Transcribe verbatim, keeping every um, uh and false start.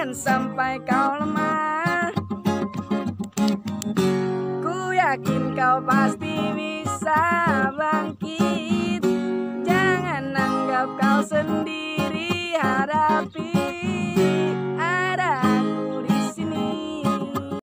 Jangan sampai kau lemah. Ku yakin kau pasti bisa.